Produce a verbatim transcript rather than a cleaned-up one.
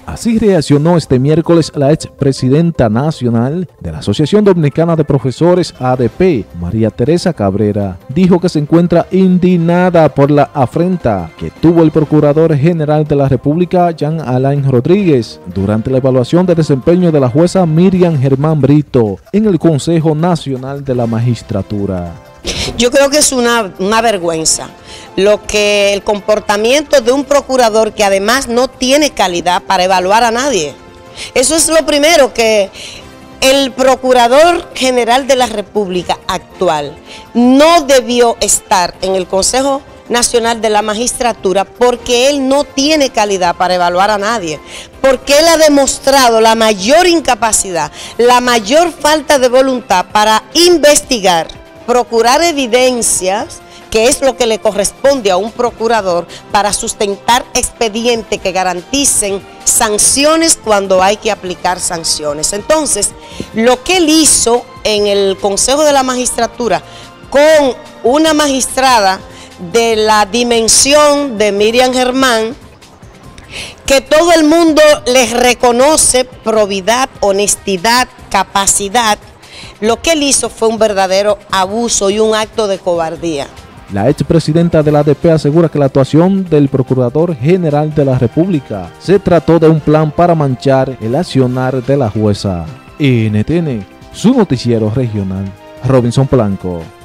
Así reaccionó este miércoles la expresidenta nacional de la Asociación Dominicana de Profesores A D P, María Teresa Cabrera. Dijo que se encuentra indignada por la afrenta que tuvo el Procurador General de la República, Jean Alain Rodríguez, durante la evaluación de desempeño de la jueza Miriam Germán Brito en el Consejo Nacional de la Magistratura. Yo creo que es una, una vergüenza lo que el comportamiento de un procurador que además no tiene calidad para evaluar a nadie. Eso es lo primero, que el Procurador General de la República actual no debió estar en el Consejo Nacional de la Magistratura porque él no tiene calidad para evaluar a nadie, porque él ha demostrado la mayor incapacidad, la mayor falta de voluntad para investigar, procurar evidencias, que es lo que le corresponde a un procurador, para sustentar expedientes que garanticen sanciones cuando hay que aplicar sanciones. Entonces, lo que él hizo en el Consejo de la Magistratura con una magistrada de la dimensión de Miriam Germán, que todo el mundo les reconoce probidad, honestidad, capacidad, lo que él hizo fue un verdadero abuso y un acto de cobardía. La expresidenta de la A D P asegura que la actuación del Procurador General de la República se trató de un plan para manchar el accionar de la jueza. N T N, su noticiero regional, Robinson Blanco.